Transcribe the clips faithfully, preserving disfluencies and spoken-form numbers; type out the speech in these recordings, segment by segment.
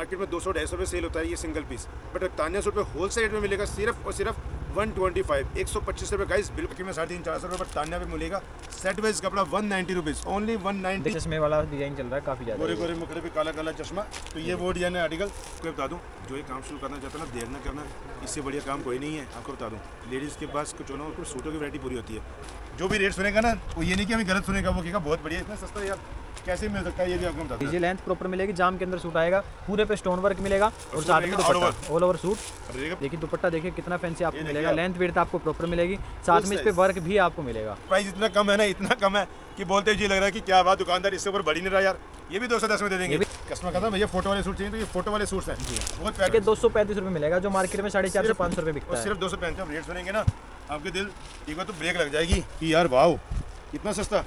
Market में दो सौ ढाई सौ रुपये सेल होता है ये single piece, but Tanya suit पे होलसेल रेट में मिलेगा सिर्फ और सिर्फ वन ट्वेंटी फाइव एक सौ पच्चीस रुपये गाइस, बिल्कुल में साढ़े तीन चार सौ रुपये पर तान्या पे मिलेगा सेट वाइज कपड़ा one ninety rupees only one ninety. चश्मे वाला डिजाइन चल रहा है काफ़ी ज़्यादा, गोरे गोरे मुखड़े पे काला काला चश्मा, तो ये वो डिजाइन है आर्टिकल। तो बता दूँ जो ये काम शुरू करना चाहता है ना, देर ना करना, इससे बढ़िया काम कोई नहीं है। आपको बता दूँ लेडीज़ के पास कुछ होना उसको सूटों की वैरायटी पूरी होती है। जो भी रेट सुनेगा ना वो ये नहीं कि हमें गलत सुनेगा, वो कहेगा बहुत बढ़िया, इतना सस्ता यार कैसे मिल सकता है, ये भी आपको बता दीजिए। लेंथ प्रॉपर मिलेगी, जाम के अंदर सूट आएगा, पूरे पे स्टोन वर्क मिलेगा और साथ में दुपट्टा ऑल ओवर सूट। देखिए दुपट्टा देखिए कितना फैंसी आपको मिलेगा, लेंथ विड्थ आपको प्रॉपर मिलेगी, साथ में इस पे वर्क भी आपको मिलेगा। प्राइस इतना कम है ना, इतना कम है कि बोलते ही जी लग रहा है कि क्या बात, दुकानदार इससे ऊपर बढ़ ही नहीं रहा यार। ये भी दो सौ दस में दे देंगे। कस्टमर कहता है भैया फोटो वाले सूट चाहिए, तो ये फोटो वाले सूट हैं बहुत प्यारे, दो सौ पैंतीस रुपये मिलेगा, जो मार्केट में साढ़े चार सौ पाँच सौ रुपये बिकता है। सिर्फ दो सौ पैंतीस रेट सुनेंगे ना आपके दिल एक बार तो ब्रेक लग जाएगी कि यार वाह इतना सस्ता।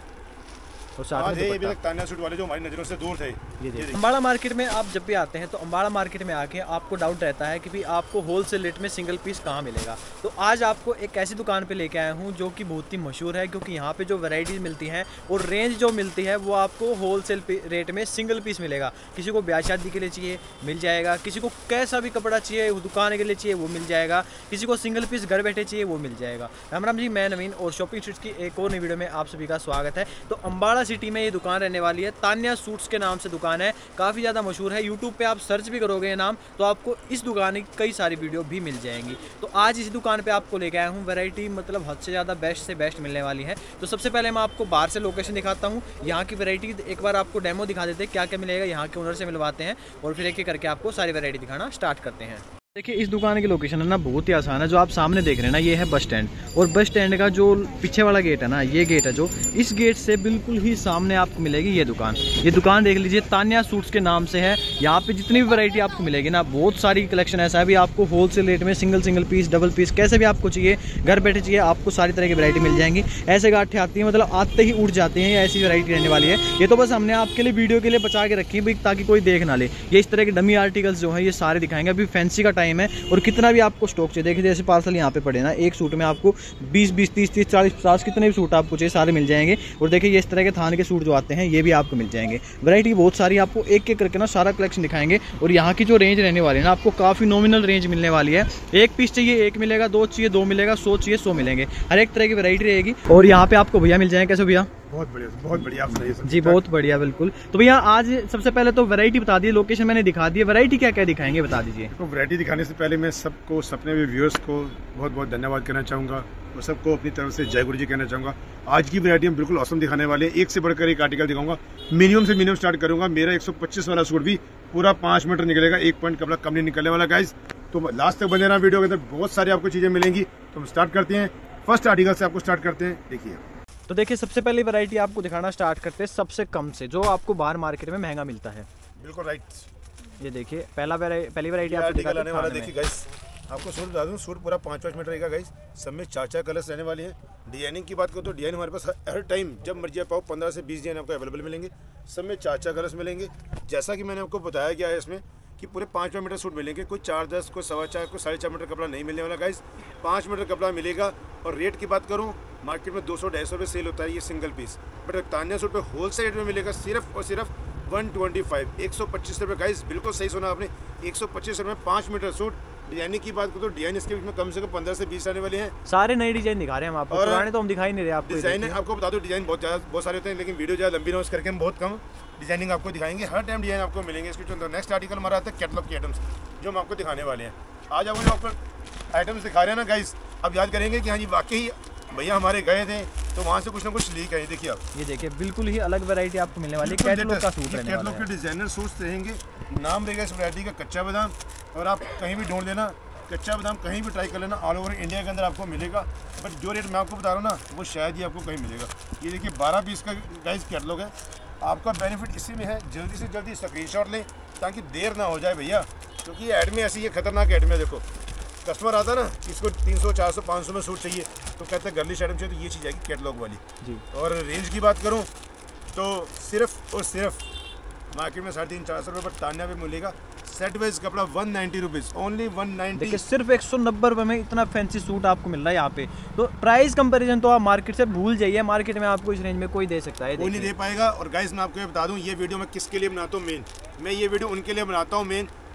और साथ में अभी तक तान्या सूट वाले जो हमारी नज़रों से दूर थे। ये अम्बाड़ा मार्केट में आप जब भी आते हैं तो अम्बाड़ा मार्केट में आके आपको डाउट रहता है कि भाई आपको होलसेल रेट में सिंगल पीस कहाँ मिलेगा। तो आज आपको एक ऐसी दुकान पे लेके आया हूँ जो कि बहुत ही मशहूर है, क्योंकि यहाँ पे जो वैरायटीज़ मिलती हैं और रेंज जो मिलती है वो आपको होलसेल रेट में सिंगल पीस मिलेगा। किसी को ब्याह शादी के लिए चाहिए मिल जाएगा, किसी को कैसा भी कपड़ा चाहिए दुकान के लिए चाहिए वो मिल जाएगा, किसी को सिंगल पीस घर बैठे चाहिए वो मिल जाएगा। राम राम जी, मैं नवीन और शॉपिंग स्ट्रीट्स की एक और नई वीडियो में आप सभी का स्वागत है। तो अम्बाड़ा सिटी में ये दुकान रहने वाली है, तान्या सूट्स के नाम से दुकान है, काफ़ी ज़्यादा मशहूर है। यूट्यूब पे आप सर्च भी करोगे ये नाम तो आपको इस दुकान की कई सारी वीडियो भी मिल जाएंगी। तो आज इसी दुकान पे आपको लेके आया हूँ, वैरायटी मतलब हद से ज़्यादा बेस्ट से बेस्ट मिलने वाली है। तो सबसे पहले मैं आपको बाहर से लोकेशन दिखाता हूँ, यहाँ की वैरायटी एक बार आपको डेमो दिखा देते हैं क्या क्या मिलेगा, यहाँ के ओनर से मिलवाते हैं और फिर एक एक करके आपको सारी वैरायटी दिखाना स्टार्ट करते हैं। देखिए इस दुकान की लोकेशन है ना बहुत ही आसान है। जो आप सामने देख रहे हैं ना ये है बस स्टैंड, और बस स्टैंड का जो पीछे वाला गेट है ना, ये गेट है जो, इस गेट से बिल्कुल ही सामने आपको मिलेगी ये दुकान। ये दुकान देख लीजिए, तान्या सूट्स के नाम से है। यहाँ पे जितनी भी वैरायटी आपको मिलेगी ना, बहुत सारी कलेक्शन ऐसा है भी आपको होलसेल रेट में single single piece double piece कैसे भी आपको चाहिए, घर बैठे चाहिए, आपको सारी तरह की वैरायटी मिल जाएंगी। ऐसे गांठे आती है मतलब आते ही उठ जाते हैं, ऐसी वैरायटी रहने वाली है। ये तो बस हमने आपके लिए वीडियो के लिए बचा के रखी है ताकि कोई देख ना ले। ये इस तरह के डमी आर्टिकल्स जो है ये सारे दिखाएंगे। अभी फैंसी का टाइम है और कितना भी आपको स्टॉक चाहिए, देखिए जैसे पार्सल यहाँ पे पड़े ना, एक सूट में आपको बीस बीस तीस तीस चालीस पचास कितने भी सूट आपको चाहिए सारे मिल जाएंगे। और देखिए ये इस तरह के थान के सूट जो आते हैं ये भी आपको मिल जाएंगे। वैरायटी बहुत सारी, आपको एक एक करके ना सारा कलेक्शन दिखाएंगे। और यहाँ की जो रेंज रहने वाली है ना, आपको काफ़ी नॉमिनल रेंज मिलने वाली है। एक पीस चाहिए एक मिलेगा, दो चाहिए दो मिलेगा, सौ चाहिए सौ मिलेंगे, हर एक तरह की वैरायटी रहेगी। और यहाँ पे आपको भैया मिल जाएंगे। कैसे भैया? बहुत बढ़िया बहुत बढ़िया आप सही जी, बहुत बढ़िया बिल्कुल। तो भैया आज सबसे पहले तो वैरायटी बता दी, लोकेशन मैंने दिखा दी है, वैरायटी क्या क्या दिखाएंगे बता दीजिए। तो वैरायटी दिखाने से पहले मैं सबको सपने में व्यूअर्स को बहुत बहुत धन्यवाद कहना चाहूँगा और सबको अपनी तरफ से जय गुरु जी कहना चाहूँगा। आज की वैरायटी हम बिल्कुल औसम दिखाने वाले हैं, एक से बढ़कर एक आर्टिकल दिखाऊंगा। मिनिमम से मिनिमम स्टार्ट करूँगा। मेरा एक सौ पच्चीस वाला सूट भी पूरा पाँच मीटर निकलेगा, एक पॉइंट कपड़ा कम नहीं निकलने वाला गाइज। तो लास्ट तक बने रहना, वीडियो के अंदर बहुत सारी आपको चीज़ें मिलेंगी। तो हम स्टार्ट करते हैं, फर्स्ट आर्टिकल से आपको स्टार्ट करते हैं। देखिए तो देखिए सबसे पहली वैरायटी आपको दिखाना स्टार्ट करते हैं सबसे कम से, जो आपको बाहर मार्केट में महंगा मिलता है। बिल्कुल राइट। ये देखिए पहला पहली वैरायटी आपको दिखाने वाला। देखिए गाइस आपको सूट बता दूँ, सूट पूरा पाँच पाँच मीटर रहेगा गाइस, सब में चार चार कलर्स रहने वाले हैं। डिजाइनिंग की बात करो तो डिजाइन हमारे पास हर टाइम जब मर्जी पाओ पंद्रह से बीस डिजाइन आपको अवेलेबल मिलेंगे, सब में चार चार कलर्स मिलेंगे। जैसा कि मैंने आपको बताया गया है इसमें कि पूरे पाँच पाँच मीटर सूट मिलेंगे, कोई चार दस कोई सवा चार कोई साढ़े चार मीटर कपड़ा नहीं मिलने वाला गाइस, पाँच मीटर कपड़ा मिलेगा। और रेट की बात करूँ मार्केट में दो सौ ढाई सौ रुपये सेल होता है ये single piece, but Tanya suit पे होलसेल रेट में मिलेगा सिर्फ और सिर्फ वन ट्वेंटी फाइव एक सौ पच्चीस रुपये गाइस, बिल्कुल सही सुना आपने, एक सौ पच्चीस रुपये में पाँच मीटर सूट। डिजाइनिंग की बात करो तो डिजाइन इसके बीच में कम से कम पंद्रह से बीस आने वाले हैं। सारे नए डिजाइन दिखा रहे हैं हम आपको, पुराने तो हम दिखाई नहीं रहे आपको। डिजाइन आपको बता दो, डिजाइन बहुत ज़्यादा बहुत सारे होते हैं, लेकिन वीडियो ज़्यादा लंबी ना उस करके हम बहुत कम डिजाइनिंग आपको दिखाएंगे। हर टाइम डिजाइन आपको मिलेंगे इसके अंदर। नेक्स्ट आर्टिकल हमारा आता है कैटलॉग की आइटम्स, जो हम आपको दिखाने वाले हैं। आज आप जो आपको आइटम्स दिखा रहे हैं ना गाइस, अब याद करेंगे कि हाँ जी वाकई भैया हमारे गए थे तो वहाँ से कुछ ना कुछ लीक है। देखिए आप, ये देखिए बिल्कुल ही अलग वैरायटी आपको मिलने वाली है। कैटलॉग का सूट रहने वाला है, कैटलॉग के डिजाइनर सूट्स रहेंगे। नाम रहेगा इस वैरायटी का कच्चा बादाम, और आप कहीं भी ढूंढ लेना कच्चा बादाम, कहीं भी ट्राई कर लेना, ऑल ओवर इंडिया के अंदर आपको मिलेगा। बट जो रेट मैं आपको बता रहा हूँ ना वो शायद ही आपको कहीं मिलेगा। ये देखिए बारह पीस का गाइस कैटलॉग है। आपका बेनिफिट इसी में है, जल्दी से जल्दी स्क्रीनशॉट लें ताकि देर ना हो जाए भैया, क्योंकि ये ऐड में ऐसी ये खतरनाक ऐड में देखो कस्टमर आता ना, इसको तीन सौ चार सौ पाँच सौ में सूट चाहिए तो कहते हैं गर्लिश आइटम चाहिए, तो ये चीज़ आएगी कैटलॉग वाली जी। और रेंज की बात करूँ तो सिर्फ और सिर्फ मार्केट में साढ़े तीन चार सौ रुपये पर तान्या पे मिलेगा सेट वाइज कपड़ा one ninety rupees only one ninety. देखिए सिर्फ एक सौ नब्बे रुपये में इतना फैंसी सूट आपको मिल रहा है यहाँ पे। तो प्राइस कंपैरिजन तो आप मार्केट से भूल जाइए, मार्केट में आपको इस रेंज में कोई दे सकता है, कोई नहीं दे पाएगा। और गाइस मैं आपको ये बता दूँ, ये वीडियो मैं किसके लिए बनाता हूँ मेन, मैं ये वीडियो उनके लिए बनाता हूँ मेन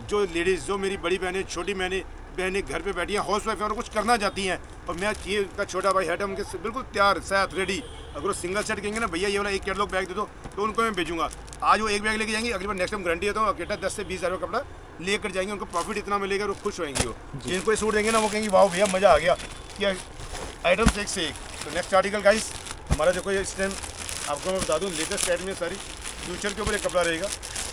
जो लेडीज़, जो मेरी बड़ी बहनें, छोटी बहनें बहनें घर पे बैठी हैं, हाउस वाइफ हैं और कुछ करना चाहती हैं, और मैं ये का छोटा भाई है उनके बिल्कुल तैयार साथ रेडी। अगर वो सिंगल सेट कहेंगे ना भैया ये वाला एक कैटलॉग बैग दे दो, तो उनको मैं भेजूंगा। आज वो एक बैग लेके जाएंगे, अगली बार नेक्स्ट टाइम गारंटी देता हूँ अकेटा दस से बीस हज़ार का कपड़ा लेकर जाएंगे, उनको प्रॉफिट इतना मिलेगा, वो खुश होएंगे। वो जिनको ये सूट देंगे ना वो कहेंगे वाह भैया मज़ा आ गया, कि आइटम्स एक से एक। तो नेक्स्ट आर्टिकल गाइस हमारा देखो, ये इस टाइम आपको मैं बता दूँ लेटेस्ट आइटम में सारी फ्यूचर के ऊपर एक कपड़ा रहेगा।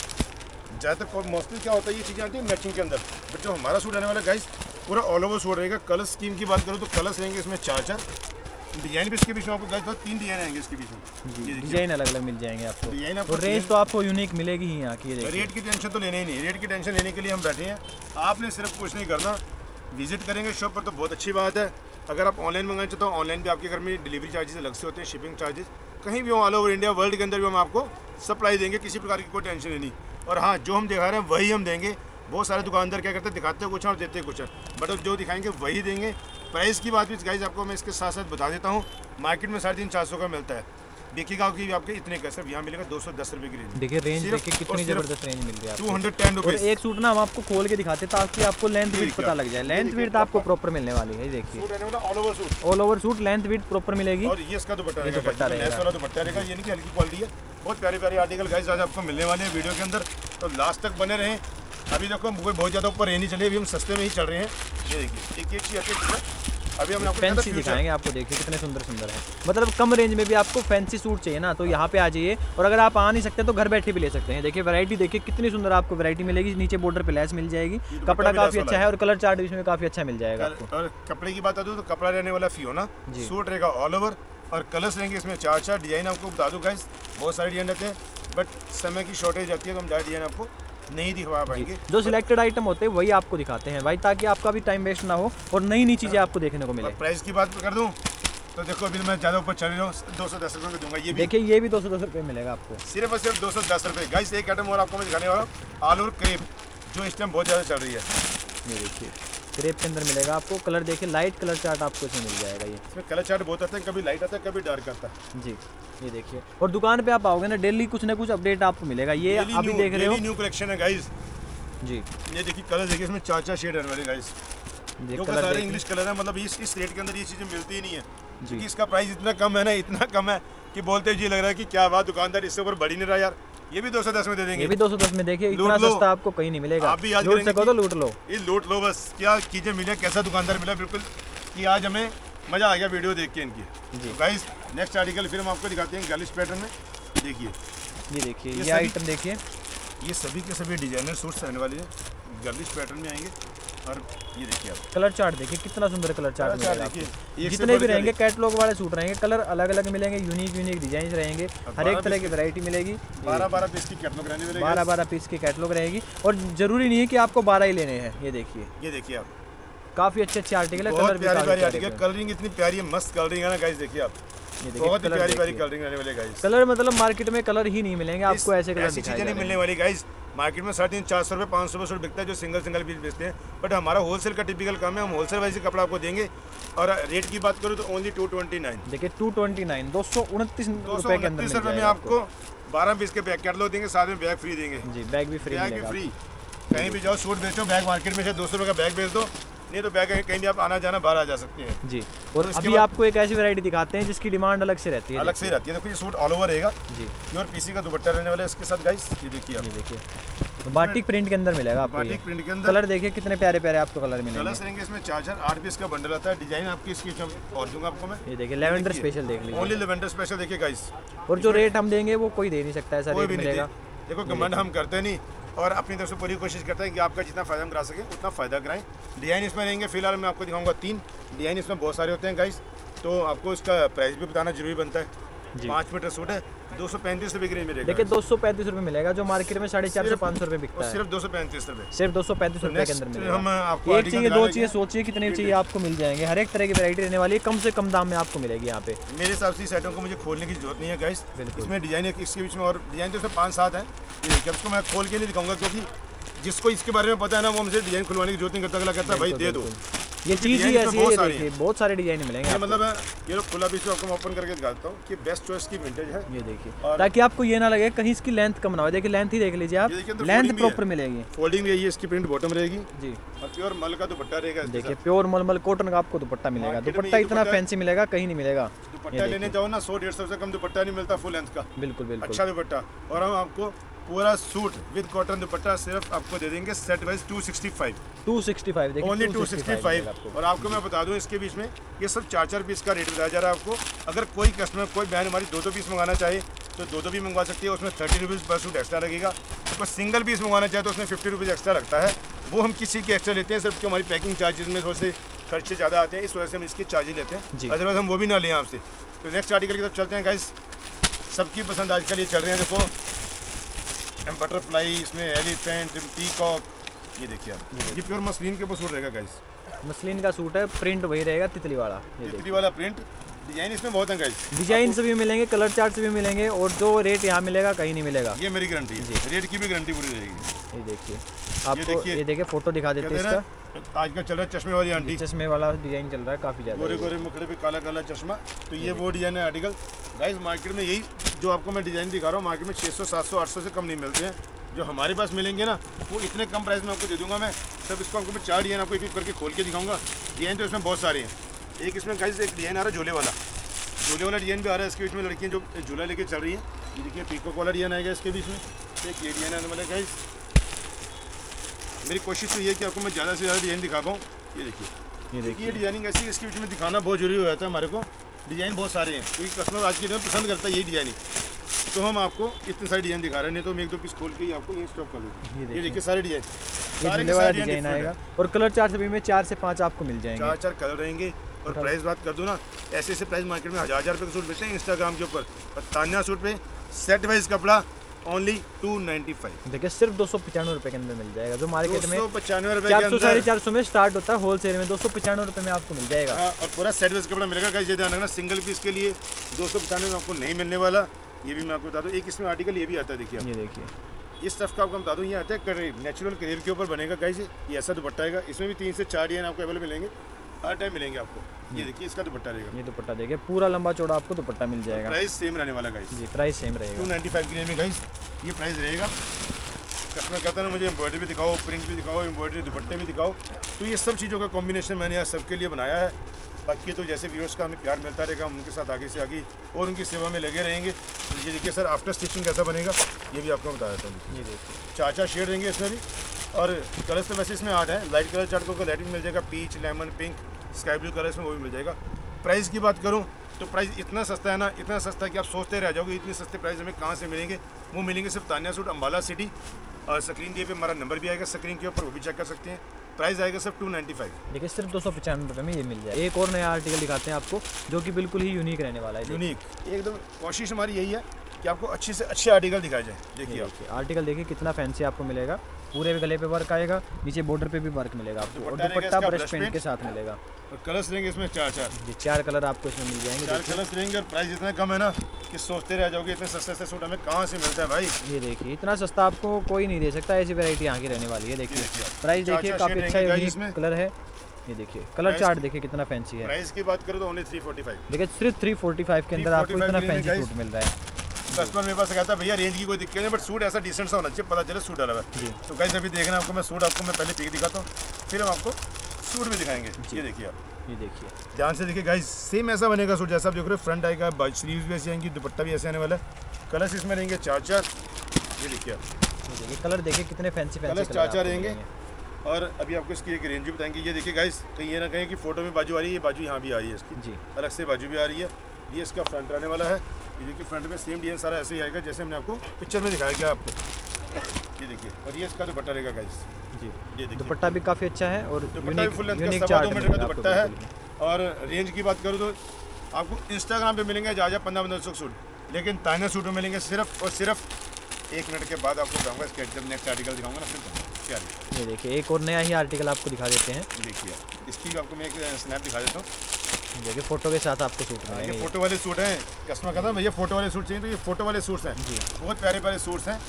ज़्यादातर मोस्टली क्या होता है ये चीज़ें आती है मैचिंग के अंदर, बट जो हमारा सूट आने वाला गाइस पूरा ऑल ओवर सूट रहेगा। कलर स्कीम की बात करूँ तो कलर्स रहेंगे इसमें चार चार, डिजाइन भी इसके बीच में आपको गाइस तो तीन डिजाइन आएंगे इसके बीच में, डिजाइन अलग अलग मिल जाएंगे आपको। डिजाइन आपको और रेंज तो आपको यूनिक मिलेगी ही यहाँ की। रेट की टेंशन तो लेने ही नहीं, रेट की टेंशन लेने के लिए हम बैठे हैं। आपने सिर्फ कुछ नहीं करना, विजिट करेंगे शॉप पर तो बहुत अच्छी बात है। अगर आप ऑनलाइन मंगाना चाहते हो ऑनलाइन भी आपके घर में डिलीवरी चार्जेस अलग से होते हैं, शिपिंग चार्जेस कहीं भी हो ऑल ओवर इंडिया वर्ल्ड के अंदर भी हम आपको सप्लाई देंगे, किसी प्रकार की कोई टेंशन नहीं। और हाँ जो हम दिखा रहे हैं वही हम देंगे। बहुत सारे दुकानदार क्या करते हैं दिखाते हैं कुछ और देते हैं कुछ, बट जो दिखाएंगे वही देंगे। प्राइस की बात भी गाइस आपको मैं इसके साथ साथ बता देता हूँ, मार्केट में साढ़े तीन चार सौ का मिलता है, बिकी गाँव की भी आपके इतने का सिर्फ यहाँ मिलेगा दो सौ दस रुपये की रेंज। देखिए रेंज देखिए कितनी जबरदस्त रेंज मिल रही है, टू हंड्रेड टेन रुपीज़। एक सूट ना हम आपको खोल के दिखाते हैं ताकि आपको लेंथ विड्थ पता लग जाए। लेंथ विड्थ आपको प्रॉपर मिलने वाली है, देखिए all over suit, all over suit length width proper मिलेगी। और ये इसका दुपट्टा रहेगा, दुपट्टा रहेगा, दुपट्टा रहेगा, ये नहीं कि हल्की क्वालिटी है। बहुत प्यारे प्यारे आर्टिकल गाइस आज आपको मिलने वाले हैं वीडियो के अंदर, तो लास्ट तक बने रहें। अभी देखो कोई बहुत ज़्यादा ऊपर नहीं चले, अभी हम सस्ते में ही चल रहे हैं। ये देखिए एक एक चीज़ अच्छी, अभी हम आपको फैंसी दिखाएंगे आपको, देखिए कितने सुंदर सुंदर है। मतलब कम रेंज में भी आपको फैंसी सूट चाहिए ना तो यहाँ पे आ जाइए, और अगर आप आ नहीं सकते तो घर बैठे भी ले सकते हैं। देखिए वैरायटी देखिए कितनी सुंदर आपको वैरायटी मिलेगी, नीचे बॉर्डर पे लेस मिल जाएगी, कपड़ा काफी अच्छा है और कलर चार्ट भी इसमें काफी अच्छा मिल जाएगा आपको। और कपड़े की बात करूँ तो कपड़ा रहने वाला फियोना सूट रहेगा ऑल ओवर, और कलर्स रहेंगे इसमें चार चार। डिजाइन आपको बता दूँ गाइस बहुत सारे डिजाइन रहते हैं, बट समय की शॉर्टेज आती है तो हम ज़्यादा डिजाइन आपको नहीं दिखवा पाएंगे। जो सिलेक्टेड आइटम होते हैं वही आपको दिखाते हैं भाई, ताकि आपका भी टाइम वेस्ट ना हो और नई नई चीज़ें आपको देखने को मिले। प्राइस की बात कर दूं तो देखो अभी मैं ज़्यादा ऊपर चल रहा हूँ, दो सौ दस रुपये में दूंगा। ये भी देखिए ये भी दो सौ दस रुपये मिलेगा आपको, सिर्फ और सिर्फ दो सौ दस रुपये। गाइस एक आइटम और आपको मैं दिखाने वाला हूँ, आलू और क्रेप जो इस टाइम बहुत ज़्यादा चल रही है। ये देखिए क्रेप के अंदर मिलेगा आपको, कलर देखिए लाइट कलर चार्ट आपको इसमें मिल जाएगा। ये इसमें कलर चार्ट बहुत आते हैं, कभी लाइट आता है कभी डार्क आता है जी। ये देखिए और दुकान पे आप आओगे ना डेली कुछ ना कुछ अपडेट आपको मिलेगा। ये अभी देख रहे हो न्यू कलेक्शन है गाइस जी। ये देखिए कलर देखिए इसमें चार चार शेड आने वाले गाइस, जो कि सारे इंग्लिश कलर है। मतलब इस इस रेट के अंदर ये चीज़ें मिलती ही नहीं है, क्योंकि इसका प्राइस इतना कम है ना, इतना कम है कि बोलते जी लग रहा है कि क्या बात दुकानदार इससे ऊपर बढ़ ही नहीं रहा यार। ये भी दो सौ दस में दे देंगे, ये भी दो सौ दस में। देखिए इतना सस्ता आपको कहीं नहीं मिलेगा, आप भी याद लूट सको तो लूट लो। ये लूट लो बस, क्या चीज़ें मिले, कैसा दुकानदार मिला बिल्कुल कि आज हमें मज़ा आ गया वीडियो देख के इनकी। तो गाइस नेक्स्ट आर्टिकल फिर हम आपको दिखाते हैं गर्लिश पैटर्न में। देखिए ये देखिए ये आइटम देखिए, ये सभी के सभी डिजाइनर सूट्स आने वाले हैं, गर्लिश पैटर्न में आएंगे। और ये देखिए आप कलर चार्ट देखिए कितना सुंदर कलर चार्ट मिलेगा आपको। जितने भी रहेंगे कैटलॉग वाले सूट रहेंगे, कलर अलग अलग मिलेंगे, यूनिक यूनिक डिजाइन रहेंगे, हर एक तरह की वैरायटी मिलेगी। बारह बारह पीस की कैटलॉग रहने वाली है, बारह बारह पीस की कैटलॉग रहेगी, और जरूरी नहीं है कि आपको बारह ही लेने हैं। ये देखिए ये देखिए आप काफी अच्छे अच्छे आर्टिकल है, कलर भी प्यारी प्यारी आर्टिकल, कलरिंग इतनी प्यारी है, मस्त कलरिंग है ना गाइस। देखिए आप बहुत ही प्यारी प्यारी कलरिंग रहने वाले गाइस। कलर मतलब मार्केट में कलर ही नहीं मिलेंगे आपको, ऐसे कलर ऐसी चीजें नहीं मिलने वाली गाइस। मार्केट में साढ़े तीन चार सौ रुपये पाँच सौ रुपये सूट बिकता है जो सिंगल सिंगल पीस बेचते हैं, बट हमारा होलसेल का टिपिकल काम है, हम होलसेल वाइज कपड़ा आपको देंगे। और रेट की बात करूँ तो ओनली टू ट्वेंटी नाइन। देखिए टू ट्वेंटी नाइन दो सौ उनतीस रुपये के अंदर रुपये में आपको बारह पीस के बैग कैटलॉग देंगे, साथ में बैग फ्री देंगे। जी बैग भी फ्री, बैग भी फ्री। कहीं भी जाओ सूट बेचो, बैग मार्केट में से दो सौ रुपये का बैग बेच दो, नहीं तो बैग कहीं भी आप आना जाना बाहर आ जा सकते हैं जी। और तो अभी आपको एक ऐसी वैरायटी दिखाते हैं जिसकी डिमांड अलग से रहती है, अलग से रहती है। देखो ये सूट ऑल ओवर रहेगा जी, प्योर पीसी का दुपट्टा रहने वाला है इसके साथ गाइस। ये देखिए आप, ये देखिए बाटिक प्रिंट के अंदर मिलेगा आपको। बाटिक प्रिंट के अंदर कलर देखिए कितने प्यारे प्यारे आपको कलर मिलेंगे। कलर्स रहेंगे इसमें चार चार आठ पीस का बंडल आता है। डिजाइन आपकी इसकी और दूंगा आपको मैं। ये देखिए लेवेंडर स्पेशल देख लीजिए, ओनली लेवेंडर स्पेशल देखिए गाइस। और जो रेट हम देंगे वो कोई दे नहीं सकता, ऐसा रेट मिलेगा। देखो घमंड हम करते नहीं, और अपनी तरफ से पूरी कोशिश करते हैं कि आपका जितना फायदा हम करा सकें उतना फ़ायदा कराएं। डिजाइन इसमें रहेंगे, फिलहाल मैं आपको दिखाऊंगा तीन डिजाइन, इसमें बहुत सारे होते हैं गाइस, तो आपको इसका प्राइस भी बताना जरूरी बनता है। पाँच मीटर सूट है, दो सौ पैंतीस रुपये की रेंज में रहेगा। देखिए दो सौ पैंतीस रुपये मिलेगा, जो मार्केट में साढ़े चार से पाँच सौ रुपये बिकता है, सिर्फ दो सौ पैंतीस रुपये, सिर्फ दो सौ पैंतीस रुपये के अंदर मिलेगा। हम आपको एक चाहिए दो चाहिए सोचिए कितने चाहिए आपको मिल जाएंगे। हर एक तरह की वैरायटी रहने वाली है, कम से कम दाम में आपको मिलेगी यहाँ पे। मेरे हिसाब से इस आइटम को मुझे खोलने की जरूरत नहीं है गाइस। इसमें डिजाइन है इसके बीच में, और डिजाइन तो इसमें पाँच सात है, जब उसको मैं खोल के नहीं दिखाऊंगा, क्योंकि जिसको इसके बारे में पता है ना वो हमसे डिजाइन खुलवाने की जरूरत नहीं करता, अगला कहता है भाई दे दो। ये चीज़ ही ऐसी है, ये देखिए बहुत सारे डिजाइन मिलेंगे। ये मतलब है, ये लोग खुला पीस आपको ओपन करके दिखाता हूँ कि बेस्ट चॉइस की विंटेज है। ये देखिए, ताकि आपको ये ना लगे कहीं इसकी लेंथ कम ना हो। देखिए लेंथ ही देख लीजिए आप, लेंथ प्रॉपर मिलेगी। फोल्डिंग रहेगी, इसकी प्रिंट बॉटम रहेगी जी, और प्योर मल का दुपट्टा रहेगा। देखिए प्योर मलमल कॉटन का आपको दुपट्टा मिलेगा। दुपट्टा इतना फैंसी मिलेगा, कहीं नहीं मिलेगा। दुपट्टा लेने जाओ ना, सौ डेढ़ सौ से कम दुपट्टा नहीं मिलता फुल लेंथ का। बिल्कुल बिल्कुल अच्छा दुपट्टा। और हम आपको पूरा सूट विद कॉटन दुपट्टा सिर्फ आपको दे देंगे set wise two sixty five. Two sixty five देखिए, ओनली टू सिक्सटी फाइव। और आपको मैं बता दूं इसके बीच में ये सब चार चार पीस का रेट बताया जा रहा है आपको। अगर कोई कस्टमर, कोई बहन हमारी दो दो पीस मंगाना चाहे तो दो दो भी मंगवा सकती है, उसमें थर्टी रुपीज़ पर सूट एक्स्ट्रा लगेगा। कोई सिंगल पीस मंगवाना चाहे तो उसमें फिफ्टी रुपीज़ एक्स्ट्रा लगता है, वो हम किसी के एक्स्ट्रा लेते हैं सिर्फ, कि हमारी पैकिंग चार्जेस में थोड़े से खर्चे ज़्यादा आते हैं, इस वजह से हम इसके चार्जेस लेते हैं। अदरवाइज हम वो भी ना लें आपसे। तो नेक्स्ट आर्टिकल की तरफ चलते हैं गाइस। सबकी पसंद आजकल ये चल रहे हैं, देखो बटरफ्लाई, इसमें एलिफेंट, पीकॉक। ये देखिए आप, ये प्योर मसलिन के ऊपर सूट रहेगा गाइस। मसलिन का सूट है, प्रिंट वही रहेगा तितली वाला। तितली वाला प्रिंट, डिजाइन इसमें बहुत है गाइस। डिजाइन से भी मिलेंगे, कलर चार्ट से भी मिलेंगे, और जो रेट यहाँ मिलेगा कहीं नहीं मिलेगा। ये मेरी गारंटी है, रेट की भी गारंटी पूरी रहेगी। ये देखिए आपको, ये देखिए फोटो दिखा देते हैं इसका। आजकल चल रहा है चश्मे वाली आंटी, चश्मे वाला डिजाइन चल रहा है काफी ज्यादा, गोरे गोरे मुखड़े पे काला काला चश्मा। तो ये वो डिजाइन है आर्टिकल गाइस। मार्केट में यही जो आपको मैं डिजाइन दिखा रहा हूँ, मार्केट में छः सौ सात सौ आठ सौ से कम नहीं मिलते हैं। जो हमारे पास मिलेंगे ना, वो इतने कम प्राइस में आपको दे दूंगा मैं। सब इसको आपको मैं चार डिजाइन आपको एक एक करके खोल के दिखाऊंगा। डिजाइन तो इसमें बहुत सारे हैं। एक इसमें गाइस एक डिजाइन आ रहा है झूले वाला, झूले वाला डिजाइन भी आ रहा है। इसके बीच में लड़कियां जो झूला लेके चल रही हैं, ये देखिए पीकॉक वाला डिजाइन आएगा इसके बीच में। एक ये डिजाइन आने वाला है गाइस। मेरी कोशिश तो ये है कि आपको मैं ज़्यादा से ज़्यादा डिजाइन दिखा पाऊँ। ये देखिए, ये देखिए ये डिजाइनिंग ऐसी, इसके बीच में दिखाना बहुत जरूरी हो जाता है हमारे को। डिज़ाइन बहुत सारे हैं क्योंकि कस्टमर आज के दिन पसंद करता है यही डिजाइनिंग, तो हम आपको इतने सारे डिजाइन दिखा रहे हैं। नहीं तो मैं एक दो पीस खोल के ही आपको ये स्टॉक कर दूँ। ये देखिए सारे डिजाइन, सारे के सारे डिजाइन आएगा। और कलर चार्ट सभी में चार से पाँच आपको मिल जाएंगे, चार चार कलर रहेंगे। और प्राइस बात कर दूँ ना, ऐसे ऐसे प्राइस मार्केट में हज़ार हज़ार रुपये के सूट मिलते हैं इंस्टाग्राम के ऊपर, और तान्या सूट पे सेट वाइज कपड़ा ओनली टू नाइन्टी फाइव। देखिए सिर्फ दो सौ पचानवे रुपये के अंदर मिल जाएगा, जो मार्केट में पचानवे रुपये चार सौ साढ़े चार सौ में स्टार्ट होता है, होलसेल में दो सौ पचानवे रुपये में आपको मिल जाएगा। हाँ, और पूरा सेट वाइज कपड़ा मिलेगा। गाइस ये ध्यान रखना, सिंगल पीस के लिए दो सौ पचानवे में आपको नहीं मिलने वाला। ये भी मैं आपको बता दूँ। एक इसमें आर्टिकल ये भी आता है, देखिए ये देखिए इस स्टफ का आपको बता दूँ, ये आता है करीब नेचुरल करीब के ऊपर बनेगा गाइस। ये ऐसा दुपट्टा आएगा, इसमें भी तीन से चार डिजाइन आपको अवेलेबल मिलेंगे, हर टाइम मिलेंगे आपको। ये देखिए इसका दुपट्टा रहेगा, ये दुपट्टा देखिए पूरा लंबा चौड़ा आपको दुपट्टा मिल जाएगा। प्राइस सेम रहने वाला गाइस जी, प्राइस सेम रहेगा टू नाइन्टी फाइव की रेंज में गाइस ये प्राइस रहेगा। कस्टमर कहता है ना मुझे एम्ब्रॉयडरी भी दिखाओ, प्रिंट भी दिखाओ, एम्ब्रॉयडरी दुपट्टे भी दिखाओ, तो ये सब चीज़ों का कॉम्बिनेशन मैंने आज सबके लिए बनाया है। बाकी तो जैसे व्यूअर्स का हमें प्यार मिलता रहेगा, हम उनके साथ आगे से आगे और उनकी सेवा में लगे रहेंगे। तो ये देखिए सर आफ्टर स्टिचिंग कैसा बनेगा ये भी आपको बता देता हूँ। ये देखिए चार चार शेड रहेंगे इसमें भी, और कलर्स तो वैसे इसमें आठ है। लाइट कलर चार्ट को लाइटिंग मिल जाएगा, peach, lemon, pink, sky blue colour इसमें वो भी मिल जाएगा। प्राइस की बात करूँ तो प्राइस इतना सस्ता है ना, इतना सस्ता है कि आप सोचते रह जाओगे इतने सस्ते प्राइस हमें कहाँ से मिलेंगे। वो मिलेंगे सिर्फ तान्या सूट अम्बाला सिटी, और स्क्रीन पे हमारा नंबर भी आएगा स्क्रीन के ऊपर, वो भी चेक कर सकते हैं। प्राइस आएगा सिर्फ टू नाइन्टी फाइव। देखिए सिर्फ दो सौ पचानवे रुपये में ये मिल जाए। एक और नया आर्टिकल दिखाते हैं आपको जो कि बिल्कुल ही यूनिक रहने वाला है। यूनिक एकदम कोशिश हमारी यही है कि आपको अच्छे से अच्छे आर्टिकल दिखाए जाए। देखिए आप आर्टिकल देखिए कितना फैंसी आपको मिलेगा, पूरे गले पे वर्क आएगा, नीचे बॉर्डर पे भी वर्क मिलेगा आपको, और दुपट्टा ब्रश पेंट के साथ मिलेगा। और कलर्स रहेंगे इसमें चार चार जी, चार कलर आपको इसमें मिल जाएंगे। चार कलर्स रहेंगे और प्राइस इतना कम है ना कि सोचते रह जाओगे इतने सस्ते सस्ते सूट हमें कहाँ से मिलता है भाई। ये देखिए इतना सस्ता आपको कोई नहीं दे सकता, ऐसी वैरायटी यहाँ की रहने वाली है। देखिए प्राइस देखिए काफी अच्छा यूनिक कलर है। ये देखिए कलर चार्ट देखिए कितना फैंसी है। प्राइस की बात करो तो ओनली थ्री फोर्टी फाइव। देखिए सिर्फ थ्री फोर्टी फाइव के अंदर आपको इतना फैंसी सूट मिल रहा है। कस्टमर मेरे पास कहता है भैया रेंज की कोई दिक्कत नहीं, बट सूट ऐसा डिसेंट सा होना चाहिए, पता चले सूट डाला हुआ है। तो गाइस अभी देखना आपको मैं सूट आपको मैं पहले पिक दिखाता हूँ, फिर हम आपको सूट भी दिखाएंगे। ये देखिए आप, ये देखिए ध्यान से देखिए गाइस, सेम ऐसा बनेगा सूट जैसा आप देख रहे हो। फ्रंट आएगा, स्लीव्स भी ऐसी आएंगी, दुपट्टा भी ऐसे आने वाला है। कलर्स इसमें रहेंगे चार चार। ये देखिए आप, देखिए कलर देखिए कितने फैंसी फैंसी कलर्स चार चार रहेंगे। और अभी आपको इसकी एक रेंज भी बताएंगे। ये देखिए गाइस, कहीं ये ना कहें कि फोटो में बाजू आ रही है, ये बाजू यहाँ भी आ रही है इसकी जी, अलग से बाजू भी आ रही है। ये इसका फ्रंट आने वाला है। ये देखिए फ्रंट में सेम डिजाइन सारा ऐसे ही आएगा जैसे हमने आपको पिक्चर में दिखाया गया आपको। ये देखिए, और ये इसका दुपट्टा रहेगा गाइस जी। ये देखिए दुपट्टा भी काफ़ी अच्छा है, और दुपट्टा भी फुल लेंथ का सवा दो मीटर का दुपट्टा है। और रेंज की बात करूँ तो आपको इंस्टाग्राम पे मिलेंगे जहाँ जहाँ पंद्रह पंद्रह सौ सूट, लेकिन तान्या सूट में मिलेंगे सिर्फ और सिर्फ एक मिनट के बाद आपको बताऊँगा। इसके जब नेक्स्ट आर्टिकल दिखाऊंगा ना फिर क्या। ये देखिए एक और नया ही आर्टिकल आपको दिखा देते हैं। देखिए इसकी भी आपको मैं एक स्नैप दिखा देता हूँ। देखिए फोटो के साथ आपको सूट मिलेंगे। ये फोटो वाले सूट हैं। कस्टमर कहता है भैया फोटो वाले सूट चाहिए, तो ये फोटो वाले सूट्स हैं जी। बहुत प्यारे प्यारे सूट्स हैं।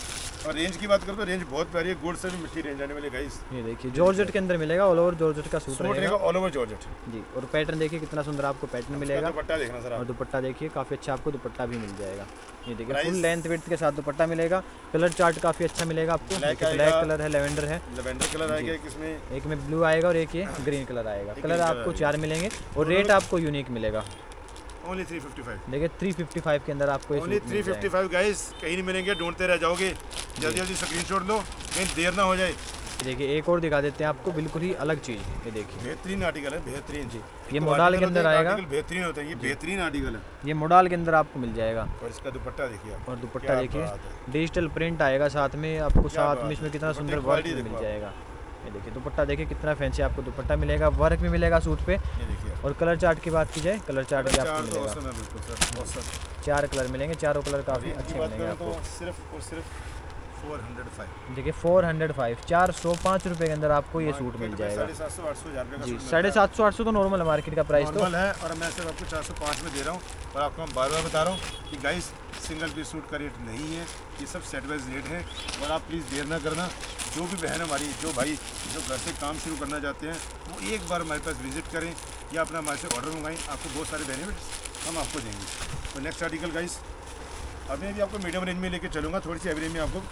और रेंज की बात करो तो रेंज बहुत प्यारी है, गोल्ड से भी मिट्टी रेंज आने वाली है गाइस। ये देखिए जॉर्जेट के अंदर मिलेगा, ऑल ओवर जॉर्जेट का सूट रहेगा, ऑल ओवर जॉर्जेट जी। और पैटर्न देखिए कितना सुंदर आपको पैटर्न मिलेगा। दुपट्टा देखना सर, और दुपट्टा देखिए काफ़ी अच्छा आपको दुपट्टा भी मिल जाएगा। ये देखिए फुल लेंथ विड्थ के साथ दुपट्टा मिलेगा। कलर चार्ट काफ़ी अच्छा मिलेगा आपको, ब्लैक कलर है, लेवेंडर है, लेवेंडर कलर आएगा इसमें, एक में ब्लू आएगा और एक ये ग्रीन कलर आएगा। कलर आपको चार मिलेंगे और रेट आपको यूनिक मिलेगा। Only three fifty five. देखिए थ्री फिफ्टी फाइव के अंदर आपको only three fifty five guys, कहीं नहीं मिलेंगे, ढूंढते रह जाओगे। जल्दी जल्दी स्क्रीनशॉट लो, कहीं देर ना हो जाए। देखिए एक और दिखा देते हैं आपको, बिल्कुल ही अलग चीज़। ये देखिए बेहतरीन आर्टिकल है, बेहतरीन जी। ये मोडाल के अंदर आएगा, बेहतरीन होता है, ये बेहतरीन आर्टिकल है। ये मोडाल के अंदर आपको मिल जाएगा। और इसका दुपट्टा देखिए, और दुपट्टा देखिए डिजिटल प्रिंट आएगा साथ में आपको, साथ में इसमें कितना सुंदर वर्क मिल जाएगा। ये देखिए दुपट्टा देखिए कितना फैंसी आपको दुपट्टा मिलेगा, वर्क भी मिलेगा सूट पे। और कलर चार्ट की बात की जाए, कलर चार्ट भी आपको मिलेगा, चार कलर मिलेंगे, चारों कलर काफ़ी अच्छे मिलेंगे आपको। सिर्फ और सिर्फ फोर हंड्रेड फाइव। देखिए फोर हंड्रेड फाइव, चार सौ पाँच रुपये के अंदर आपको ये सूट मिल जाएगा जी। साढ़े सात सौ आठ सौ तो नॉर्मल है मार्केट का प्राइस तो है, और मैं सिर्फ आपको चार सौ पाँच में दे रहा हूँ। और आपको मैं बार बार बता रहा हूँ कि गाइस सिंगल पीस सूट का रेट नहीं है, ये सब सेट वाइज रेट है। और आप प्लीज़ देर ना करना, जो भी बहन हमारी, जो भाई जो घर से काम शुरू करना चाहते हैं, वो एक बार हमारे पास विजिट करें या अपना हमारे से ऑर्डर मंगाएं, आपको बहुत सारे बेनिफिट्स हम आपको देंगे। तो नेक्स्ट आर्टिकल गाइस, अब मैं भी आपको मीडियम रेंज में लेके चलूँगा, थोड़ी सी एवरेज में आपको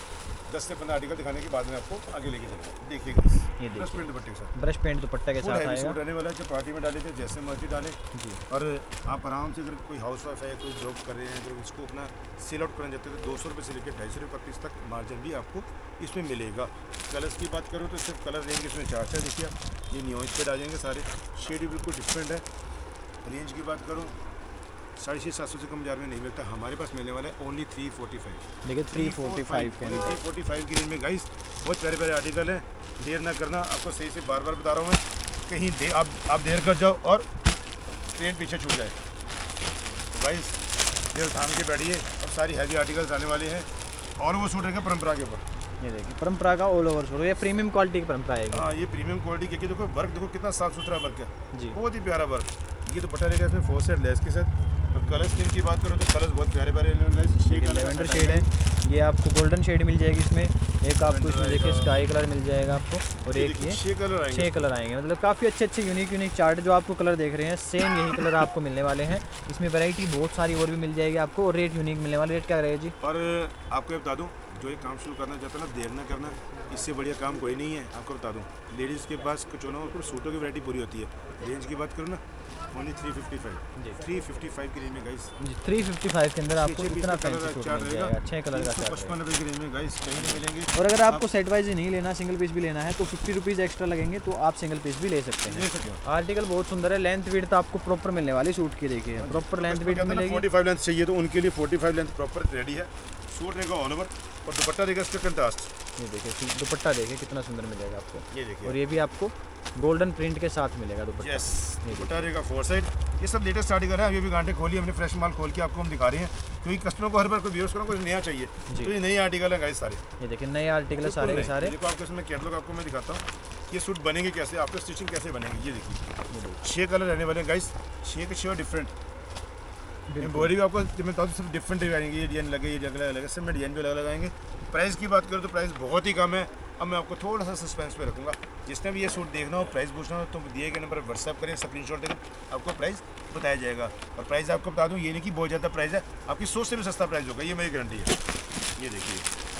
दस से पंद्रह आर्टिकल दिखाने के बाद में आपको आगे लेके चलूँगा। देखिएगा ये ब्रश पेंट दुपट्टे के साथ, ब्रश पेंट दुपट्टे के साथ आएगा। सूट आने वाला है, जो पार्टी में डाले थे जैसे मर्जी डालें जी। और आप आराम से, अगर कोई हाउस वाइफ है, कोई जॉब कर रहे हैं, तो इसको अपना सेल आउट करना चाहते हैं, तो दो सौ रुपये से लेकर ढाई सौ रुपये पर पीस तक मार्जिन भी आपको इसमें मिलेगा। कलर्स की बात करूँ तो सिर्फ कलर रहेंगे इसमें चार चार। देखिए आप, ये न्यू पे आ जाएंगे सारे, शेड भी बिल्कुल डिफरेंट है। रेंज की बात करूँ साढ़े छः सात सौ से कम बाजार में नहीं मिलता, हमारे पास मिलने वाला है ओनली थ्री फोर्टी फाइव। देखिए थ्री फोर्टी फाइव के थ्री फोर्टी फाइव की रेंज में गाइस बहुत प्यारे प्यारे आर्टिकल है। देर ना करना, आपको सही से बार बार बता रहा हूँ मैं, कहीं दे आप आप देर कर जाओ और ट्रेन पीछे छूट जाए। तो गाइस देर थाम के बैठिए, अब सारी हैवी आर्टिकल्स आने वाले हैं। और वो सूट रहेगा परंपरा के ऊपर। ये देखिए परंपरा का ऑल ओवर सूट, ये प्रीमियम क्वालिटी की परंपरा आएगी। हाँ, ये प्रीमियम क्वालिटी की, देखो वर्क देखो कितना साफ सुथरा वर्क है जी, बहुत ही प्यारा वर्क। ये दुपट्टा रहेगा इसमें फोर सेट लेस के साथ। और कलर स्कीम की बात करो तो कलर्स बहुत प्यारे प्यारे लेवेंडर शेड है, ये आपको गोल्डन शेड मिल जाएगी इसमें, एक आपको इसमें देखिए स्काई कलर मिल जाएगा आपको, और एक ये छह कलर आएंगे छह कलर आएंगे। मतलब काफ़ी अच्छे अच्छे यूनिक यूनिक चार्ट जो आपको कलर देख रहे हैं, सेम यही कलर आपको मिलने वाले हैं। इसमें वैरायटी बहुत सारी और भी मिल जाएगी आपको, और रेट यूनिक मिलने वाले। रेट क्या रहेगा जी? और आपको ये बता दूँ, जो ये काम शुरू करना चाहता है ना, देर ना करना, इससे बढ़िया काम कोई नहीं है। आपको बता दूँ, लेडीज़ के पास कुछ होना हो, सूटों की वैरायटी पूरी होती है। रेंज की बात करूँ ना, only three fifty five three fifty five की रेंज में गाइस, थ्री फिफ्टी फाइव के अंदर आपको इतना फैंसी सूट मिल जाएगा, छः कलर का चार्ट पचपन रुपये की रेंज में गाइस कहीं नहीं मिलेंगे। और अगर आपको सेट वाइज नहीं लेना, सिंगल पीस भी लेना है, तो फिफ्टी रुपीज़ एक्स्ट्रा लगेंगे, तो आप सिंगल पीस भी ले सकते हैं। ले सकते हो। आर्टिकल बहुत सुंदर है, लेंथ विड्थ आपको प्रॉपर मिलने वाली सूट की। देखिए प्रॉपर लेंथ विड्थ मिलेगी। फोर्टी फाइव लेंथ चाहिए तो उनके लिए forty five length proper ready है। सूट रहेगा ऑल ओवर, और दुपट्टा रहेगा इसका कंट्रास्ट। ये देखिए दुपट्टा देखिए कितना सुंदर मिलेगा आपको, ये देखिए, और ये भी आपको गोल्डन प्रिंट के साथ मिलेगा दुपट्टा। यस, दुपट्टा रहेगा फोर साइड। ये सब लेटेस्ट आर्टिकल है, अभी भी गांठें खोली हमने, फ्रेश माल खोल के आपको हम दिखा रहे हैं, क्योंकि कस्टमर को हर बार कोई व्यूअर्स को कुछ नया चाहिए, तो ये नए आर्टिकल है गाइस सारे। ये देखिए नए आर्टिकल है सारे के सारे। देखो आपको इसमें कैटलॉग आपको मैं दिखाता हूँ, ये सूट बनेंगे कैसे, आपको स्टिचिंग कैसे बनेगी। ये देखिए छः कलर रहने वाले हैं गाइस, छः के छः डिफरेंट। बॉडी भी आपको मैं बताऊँ सिर्फ डिफरेंट डिजाइनिंग, ये डिजाइन लगे, ये अलग अलग है, सब में डिजाइन भी अलग लगाएंगे। प्राइस की बात करूँ तो प्राइस बहुत ही कम है। अब मैं आपको थोड़ा सा सस्पेंस पे रखूँगा, जिसने भी ये सूट देखना हो, प्राइस पूछना हो, तो दिए गए नंबर पर व्हाट्सएप करें, स्क्रीनशॉट देकर आपको प्राइस बताया जाएगा। और प्राइस आपको बता दूँ, ये नहीं कि बहुत ज़्यादा प्राइस है, आपकी सोच से भी सस्ता प्राइस होगा, ये मेरी गारंटी है। ये देखिए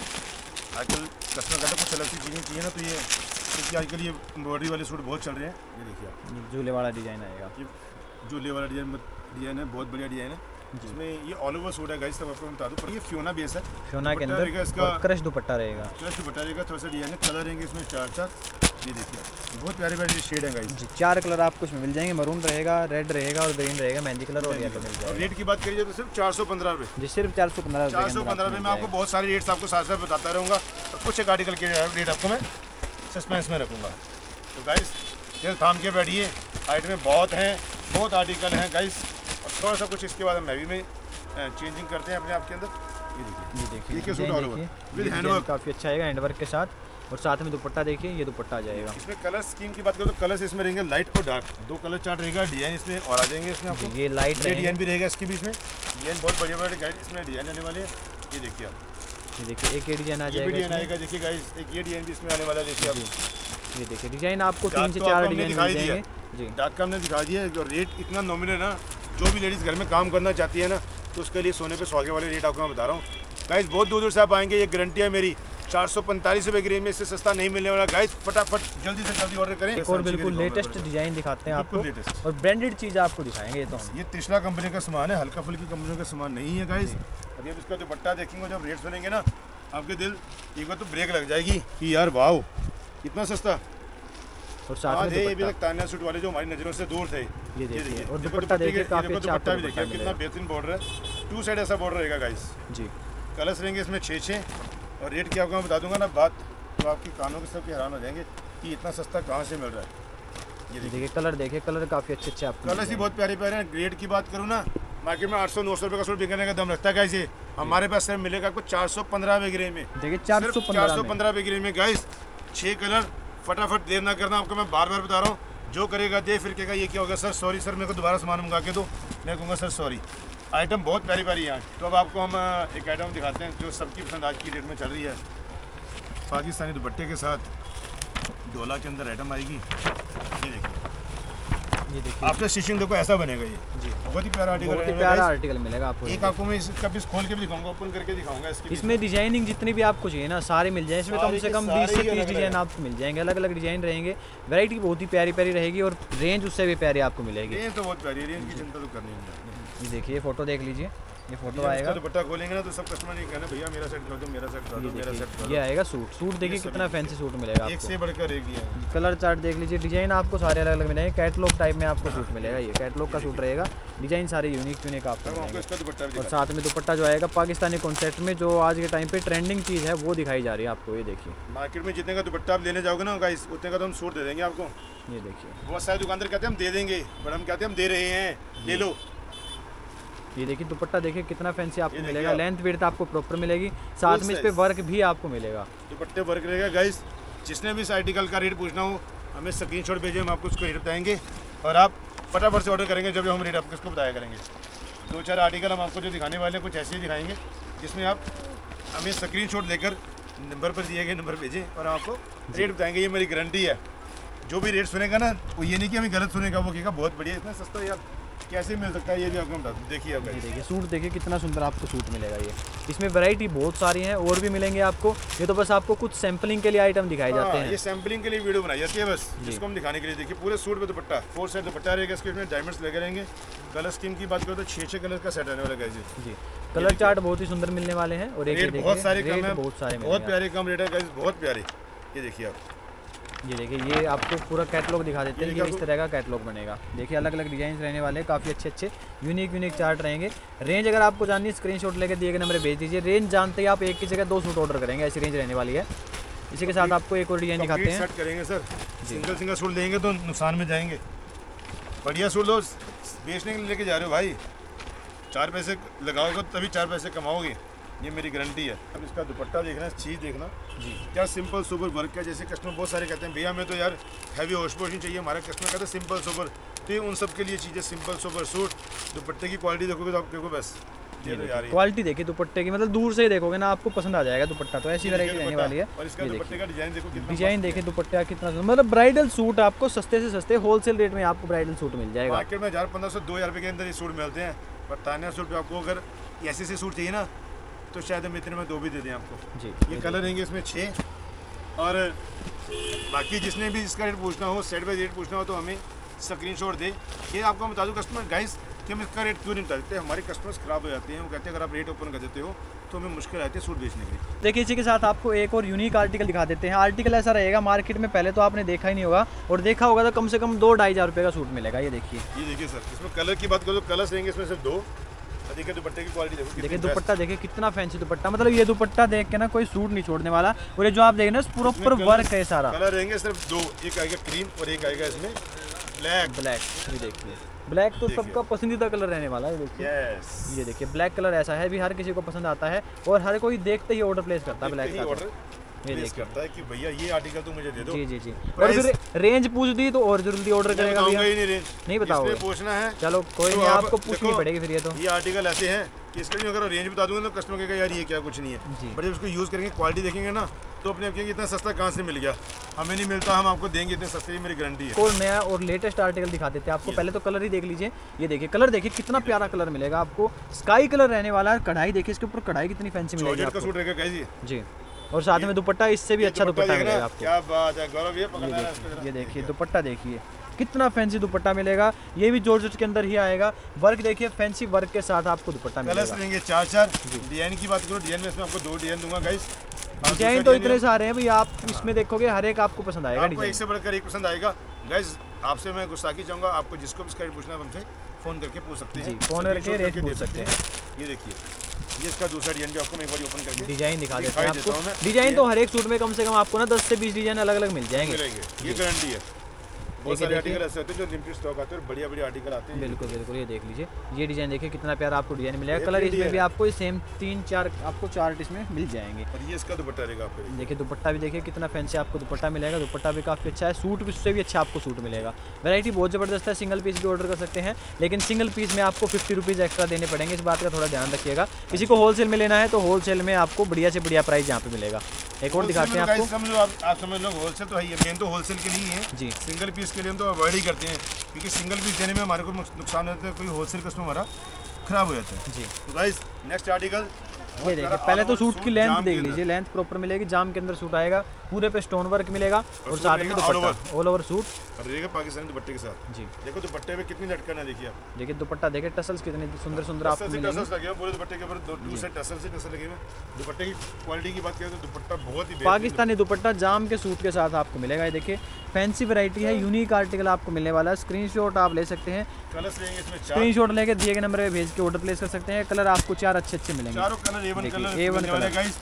आजकल कस्टमर कहते हैं कुछ अलग सी चीज़ें चाहिए ना, तो ये क्योंकि आजकल ये एम्ब्रॉयडरी वाले सूट बहुत चल रहे हैं। ये देखिए आप, झूले वाला डिज़ाइन आएगा, ये झूले वाला डिज़ाइन डिज़ाइन है, बहुत बढ़िया डिज़ाइन है। जिसमें ये ऑल ओवर सूट है गाइस, तब आपको बता दूं, पर ये फ्योना बेस है। फ्योना के अंदर इसका क्रश दुपट्टा रहेगा, क्रश दुपट्टा रहेगा, थोड़ा सा डिजाइन है, कलर रहेंगे इसमें चार चार। ये देखिए बहुत प्यारे प्यारे शेड है गाइस जी, चार कलर आपको इसमें मिल जाएंगे, मरून रहेगा, रेड रहेगा और ग्रीन रहेगा, मेहंदी कलर और येलो मिल जाएगा। और रेट की बात करिए तो सिर्फ चार सौ पंद्रह रुपये जी, सिर्फ चार सौ पंद्रह चार सौ पंद्रह रुपये में आपको बहुत सारे रेट्स आपको साथ साथ बताता रहूँगा, और कुछ एक आर्टिकल के रेट आपको मैं सस्पेंस में रखूँगा। तो गाइस दिल थाम के बैठिए, आइटमें बहुत हैं, बहुत आर्टिकल हैं गाइस, और थोड़ा सा कुछ इसके बाद हम हैवी में चेंजिंग करते हैं अपने आप के अंदर। ये देखिए, ये देखिए, देखिए suit all over with handwork, काफ़ी अच्छा आएगा हैंडवर्क के साथ, और साथ में दुपट्टा देखिए, ये दुपट्टा आ जाएगा। इसमें कलर स्कीम की बात करें तो कलर्स इसमें रहेंगे लाइट और डार्क, दो कलर चार्ट रहेगा, डिजाइन इसमें और आ जाएंगे इसमें आपको। ये लाइट डिजाइन भी रहेगा इसके बीच में, डिजाइन बहुत बढ़िया बढ़िया गाइड इसमें डिजाइन आने वाले हैं। ये देखिए आप, ये देखिए एक ये डिजाइन आ ये भी जाएगा डिजाइन इसमें। आएगा। देखिए गाइस एक ये डिजाइन भी इसमें आने वाला है। देखिए आप ये देखिए डिजाइन आपको तीन डार्क से तो चार आपको हमने डिजाइन दिखाई मिल दिया। जाएंगे जी। डार्क का हमने दिखा दिया है। और रेट इतना नॉमिनल है ना, जो भी लेडीज़ घर में काम करना चाहती है ना, तो उसके लिए सोने पे सुहागे वाले रेट आपको मैं बता रहा हूँ। गाइस बहुत दूर दूर से आप आएंगे, ये गारंटी है मेरी। चार सौ पैंतालीस रुपये की रेंज में इससे सस्ता नहीं मिलने वाला। गाइस फटाफट जल्दी से जल्दी ऑर्डर करें। एक और बिल्कुल लेटेस्ट डिजाइन दिखाते हैं आपको, बिल्कुल latest। और ब्रांडेड चीज़ आपको दिखाएंगे ये तो हम। ये तिशला कंपनी का सामान है, हल्का फुल्की कंपनी का सामान नहीं है गाइस। अभी आप इसका दुपट्टा देखेंगे, जब रेट सुनेंगे ना, आपके दिल एक बार तो ब्रेक लग जाएगी कि यार वाओ कितना सस्ता। और साथ आज में है ये भी दुपट्टा एक तान्या सूट वाले जो हमारी नज़रों से दूर थे। ये देखिए, और देखो दुपट्टा देखिए के- काफी देखो अच्छा दुपट्टा आपको भी देखिए दुपट्टा कितना मिलेगा। बेहतरीन बॉर्डर है। टू साइड ऐसा बॉर्डर रहेगा गाइस। जी। कलर्स रहेंगे इसमें छः छः। और रेट क्या आपको मैं बता दूंगा ना बात, तो आपकी कानों के सबके हैरान हो जाएंगे कि इतना सस्ता कहाँ से मिल रहा है। ये ये देखिए देखिए कलर देखिए, कलर काफ़ी अच्छे अच्छे आपको कलर्स ही बहुत प्यारे प्यारे हैं। ग्रेड की बात करूँ ना, मार्केट में आठ सौ नौ सौ रुपये का सूट बिकने का दम रखता है गाइस। ये हमारे पास सिर्फ मिलेगा आपको चार सौ पंद्रह रुपये की रेंज में। देखिए चार सौ चार सौ पंद्रह पंद्रह रुपये की रेंज में गाइस। छः कलर, फटाफट देर ना करना। आपको मैं बार बार बता रहा हूँ, जो करेगा दे फिर कहेगा ये क्या होगा सर सॉरी सर मेरे को दोबारा सामान मंगा के दो। मैं कहूँगा सर सॉरी। आइटम बहुत प्यारी प्यारी है। तो अब आपको हम एक आइटम दिखाते हैं जो सबकी पसंद आज की डेट में चल रही है। पाकिस्तानी दुपट्टे के साथ डोला के अंदर आइटम आएगी। ये देखिए ये देखिए आफ्टर स्टिचिंग देखो ऐसा बनेगा। ये जी, बहुत ही प्यारा आर्टिकल बहुत ही है प्यारा guys। आर्टिकल मिलेगा आपको। एक आपको मैं इसका पीस खोल के भी दिखाऊंगा, ओपन करके दिखाऊंगा इसकी। इसमें डिजाइनिंग जितनी भी आपको चाहिए ना सारे मिल जाए। इसमें कम सारे से के कम सारे बीस से ही तीस अलग-अलग डिजाइन हैं। आपको मिल जाएंगे, अलग अलग डिजाइन रहेंगे। वैरायटी बहुत ही प्यारी प्यारी रहेगी और रेंज उससे भी प्यारी आपको मिलेगी। रेंज तो बहुत प्यारी है, रेंज की चिंता तो करनी नहीं है। ये देखिए फोटो देख लीजिए, ये फोटो जब आएगा। इसका दुपट्टा खोलेंगे ना तो सब कस्टमर नहीं कहना भैया मेरा सेट कर दो, मेरा सेट कर दो, ये मेरा सेट कर देखिए दो। ये आएगा सूट। सूट देखिए ये सभी कितना देखिए। फैंसी सूट मिलेगा एक आपको। से बढ़कर एक दिया है। कलर चार्ट देख लीजिए, डिजाइन आपको सारे अलग अलग मिलेंगे। कैटलॉग टाइप में आपको सूट मिलेगा। ये कैटलॉग का सूट रहेगा, डिजाइन सारे यूनिक यूनिक आपको अब आपको मिलेंगे। इसका दुपट्टा भी और दिखाते साथ में दुपट्टा जो आएगा पाकिस्तानी कॉन्सेप्ट में, जो आज के टाइम पे ट्रेंडिंग चीज़ है वो दिखाई जा रही है आपको। ये देखिए हैं। मार्केट में जितने का दुपट्टा आप लेने जाओगे ना गाइस, उतने का तो हम सूट दे देंगे आपको। ये देखिए बहुत सारे दुकानदार कहते हैं हम दे देंगे, बट हम कहते हैं हम दे रहे हैं, ले लो। ये देखिए दुपट्टा देखिए कितना फैंसी आपको ये देखिए मिलेगा। आप। लेंथ विड्थ आपको प्रॉपर मिलेगी, साथ में इस पे size। वर्क भी आपको मिलेगा। दुपट्टे वर्क रहेगा गाइस। जिसने भी इस आर्टिकल का रेट पूछना हो हमें स्क्रीनशॉट भेजिए, हम आपको उसको रेट बताएंगे और आप फटाफट से ऑर्डर करेंगे जब हम रेट आपको इसको बताया करेंगे। दो चार आर्टिकल हम आपको जो दिखाने वाले हैं कुछ ऐसे ही दिखाएंगे जिसमें आप हमें स्क्रीनशॉट लेकर नंबर पर दिए गए नंबर भेजें और हम आपको रेट बताएंगे। ये मेरी गारंटी है। जो भी रेट सुनेगा ना वो ये नहीं कि हमें गलत सुनेगा, वो कहेगा बहुत बढ़िया इतना सस्ता यार कैसे मिल सकता है। ये भी आपको बता दूं। देखिए आप ये guys। देखिए सूट देखिए कितना सुंदर आपको सूट मिलेगा। ये इसमें वैरायटी बहुत सारी हैं और भी मिलेंगे आपको। ये तो बस आपको कुछ सैम्पलिंग के लिए आइटम दिखाए जाते हाँ, हैं। ये सैम्पलिंग के लिए वीडियो बनाई जाती है बस, जिसको हम दिखाने के लिए। देखिए पूरे सूट पे दुपट्टा, फोर साइड दुपट्टा रहेगा, इसके इसमें डायमंड्स लगे रहेंगे। कलर स्कीम की बात करो तो छः छः कलर का सेट रहने वाला गाइस। जी कलर चार्ट बहुत ही सुंदर मिलने वाले हैं। और एक ये रेट देखिए, बहुत सारे रेट कम है, बहुत सारे बहुत मिलेंगे। प्यारे कम रेट है गाइस, बहुत प्यारे। ये देखिए आप, ये देखिए ये आपको पूरा कैटलॉग दिखा देते हैं। ये ये इस देखो। तरह का कैटलॉग बनेगा। देखिए अलग अलग डिजाइन रहने वाले हैं, काफ़ी अच्छे अच्छे यूनिक यूनिक चार्ट रहेंगे। रेंज अगर आपको जाननी है स्क्रीनशॉट लेकर दिए गए नंबर भेज दीजिए। रेंज जानते ही आप एक की जगह दो सूट ऑर्डर करेंगे, ऐसी रेंज रहने वाली है। इसी के साथ आपको एक और डिजाइन दिखाते कंप्लीट हैं। सेट करेंगे सर। सिंगल सिंगल सूट लेंगे तो नुकसान में जाएंगे। बढ़िया सूट लो, बेचने के लिए लेके जा रहे हो भाई, चार पैसे लगाओगे तभी चार पैसे कमाओगे, ये मेरी गारंटी है। अब इसका दुपट्टा देखना, चीज़ देखना जी क्या सिंपल सुपर वर्क है। जैसे कस्टमर बहुत सारे कहते हैं भैया हमें तो यार हैवी वॉश पोशन चाहिए, हमारा कस्टमर कहते हैं सिंपल सुपर। तो ये उन सब के लिए चीज़ें सिंपल सुपर सूट। दुपट्टे की क्वालिटी देखोगे तो आप देखो बस ये तो यार ये क्वालिटी देखिए दुपट्टे की, मतलब दूर से ही देखोगे ना आपको पसंद आ जाएगा दुपट्टा। तो ऐसी वैरायटी रहने वाली है। और इसका ये दुपट्टे देखिए का डिजाइन देखो कितना डिजाइन देखिए दुपट्टा कितना सुंदर। मतलब ब्राइडल सूट आपको सस्ते से सस्ते होलसेल रेट में आपको ब्राइडल सूट मिल जाएगा। मार्केट में हज़ार पंद्रह सौ दो हज़ार रुपये के अंदर ये सूट मिलते हैं, पर तान्या सूट पे आपको अगर ऐसे ऐसे सूट चाहिए ना तो शायद हम इतने में दो भी दे दें आपको। जी ये कलर रहेंगे इसमें छः। और बाकी जिसने भी इसका रेट पूछना हो, सेट बाई रेट पूछना हो तो हमें स्क्रीनशॉट दे। ये आपको बता दूं कस्टमर गाइस कि हम इसका रेट क्यों नहीं बता देते। हमारे कस्टमर्स खराब हो जाते हैं, वो कहते हैं अगर आप रेट ओपन कर देते हो तो हमें मुश्किल आती है सूट बेचने के लिए। देखिए इसी के साथ आपको एक और यूनिक आर्टिकल दिखा देते हैं। आर्टिकल ऐसा रहेगा मार्केट में पहले तो आपने देखा ही नहीं होगा, और देखा होगा तो कम से कम दो ढाई हज़ार रुपये का सूट मिलेगा। ये देखिए ये देखिए सर, इसमें कलर की बात करो तो कलर्स रहेंगे इसमें सिर्फ दो। देखिए दुपट्टे की क्वालिटी देखो, देखिए दुपट्टा देखिए कितना फैंसी दुपट्टा। मतलब ये दुपट्टा देख के ना कोई सूट नहीं छोड़ने वाला। और ये जो आप देख रहे हैं प्रॉपर वर्क है सारा। कलर रहेंगे सिर्फ दो, एक आएगा क्रीम और एक आएगा इसमें ब्लैक। ब्लैक, ये देखिए ब्लैक तो देखिए। सबका पसंदीदा कलर रहने वाला है। ये देखिए यस, ये देखिए ब्लैक कलर ऐसा है भी हर किसी को पसंद आता है और हर कोई देखते ही ऑर्डर प्लेस करता है ब्लैक का। ऑर्डर ये प्लेस देखिए करता है कि भैया ये आर्टिकल तो मुझे दे दो। जी जी जी। और Price- फिर रेंज पूछ दी तो और जल्दी ऑर्डर मैं करेगा बताऊंगा भैया। ही नहीं रेंज, नहीं बताओगे? इसमें पूछना है चलो कोई तो नहीं, आप आपको पूछनी देखो, पड़ेगी फिर। ये तो ये आर्टिकल ऐसे हैं कि इसका भी अगर रेंज बता दूंगा तो कस्टमर कहेगा यार ये क्या कुछ नहीं है, बट जब उसको यूज़ करेंगे क्वालिटी देखेंगे ना तो अपने आप कहेंगे इतना सस्ता कहाँ से मिल गया, हमें नहीं मिलता, हम आपको देंगे इतने सस्ते, मेरी गारंटी है। और नया और लेटेस्ट आर्टिकल दिखा देते हैं आपको। पहले तो कलर ही देख लीजिए, ये देखिए कलर देखिए कितना प्यारा कलर मिलेगा आपको, स्काई कलर रहने वाला है। कढ़ाई देखिए इसके ऊपर, कढ़ाई कितनी फैंसी मिलेगी जॉर्जेट का सूट रहेगा गाइस ये जी, और साथ में दुपट्टा इससे भी अच्छा दुपट्टा मिलेगा आपको। क्या बात है गौरव, ये पकड़ना है इसको। ये देखिए दुपट्टा देखिए कितना फैंसी दुपट्टा मिलेगा, ये भी जॉर्जेट के अंदर ही आएगा। वर्क देखिए फैंसी वर्क के साथ आपको दुपट्टा मिलेगा। कलर्स लेंगे चार चार। डिजाइन की बात करो, डिजाइन में इसमें आपको दो डिजाइन दूंगा गाइस। डिजाइन तो इतने सारे हैं भाई, आप इसमें देखोगे हर एक आपको पसंद आएगा, आपको एक से बढ़कर एक पसंद आएगा गाइस। आपसे मैं गुस्ताखी चाहूंगा, आपको जिसको भी इसका रेट पूछना है हमसे फोन करके पूछ सकते हैं, फोन करके रेट पूछ सकते हैं। ये देखिए ये इसका दूसरा डिजाइन भी आपको मैं एक बार ओपन करके डिजाइन दिखा देते हैं आपको। डिजाइन तो हर एक सूट में कम से कम आपको ना दस से बीस डिजाइन अलग अलग मिल जाएंगे, ये गारंटी है। बहुत सारे आर्टिकल ऐसे होते हैं जो लिमिटेड स्टॉक आते हैं और बढ़िया बढ़िया आर्टिकल आते हैं। बिल्कुल बिल्कुल, ये देख लीजिए, ये डिजाइन देखिए कितना प्यारा आपको डिजाइन मिलेगा। कलर इसमें भी आपको सेम तीन चार आपको चार इसमें मिल जाएंगे। और ये इसका दुपट्टा रहेगा आपको, देखिए दुपट्टा भी देखिए कितना फैंसी आपको दुपट्टा मिलेगा। दुपट्टा भी काफ़ी अच्छा है, सूट भी उससे भी अच्छा आपको सूट मिलेगा। वैरायटी बहुत ज़बरदस्त है, सिंगल पीस भी ऑर्डर कर सकते हैं, लेकिन सिंगल पीस में आपको फिफ्टी रुपीज़ एक्स्ट्रा देने पड़ेंगे, इस बात का थोड़ा ध्यान रखिएगा। किसी को होलसेल में लेना है तो होलसेल में आपको बढ़िया से बढ़िया प्राइस यहाँ पे मिलेगा। एक और दिखाते हैं आपको। समझ लो आप, आप समझ लो होलसेल तो है, ये मेन तो होलसेल के लिए है जी। सिंगल पीस के लिए हम तो अवॉइड ही करते हैं, क्योंकि सिंगल पीस देने में हमारे को नुकसान होता है, कोई होलसेल कस्टमर हमारा खराब हो जाता है जी। तो गाइस नेक्स्ट आर्टिकल ये देखिए, पहले तो सूट की लेंथ देख लीजिए, लेंथ प्रॉपर मिलेगी, जाम के अंदर सूट आएगा, पूरे पे स्टोन वर्क मिलेगा और साथ में दुपट्टा ऑल ओवर सूट रहेगा पाकिस्तानी दुपट्टे के साथ जी। देखो दुपट्टे में कितनी लटकन है, देखिए आप देखिए दुपट्टा देखिए, टसल्स कितने सुंदर सुंदर आपको मिलेंगे। टसल्स लगे हुए पूरे दुपट्टे के ऊपर, दो टू से टसल से टसल लगे हुए। दुपट्टे की क्वालिटी की बात करें तो दुपट्टा बहुत ही पाकिस्तानी दुपट्टा जाम के सूट के साथ आपको मिलेगा। ये देखिए फैंसी वैरायटी है, यूनिक आर्टिकल आपको मिलने वाला है। स्क्रीनशॉट आप ले सकते हैं, कलर्स लेंगे इसमें चार, स्क्रीनशॉट लेके दिए गए नंबर पे भेज के ऑर्डर प्लेस कर सकते हैं। कलर आपको चार अच्छे अच्छे मिलेंगे, चारों colour A one colour A one colour guys.